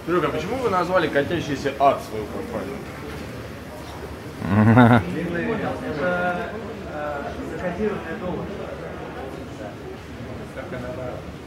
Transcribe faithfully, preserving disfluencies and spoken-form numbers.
Серега, почему вы назвали катящийся ад свою компанию? Это закодированная доллар.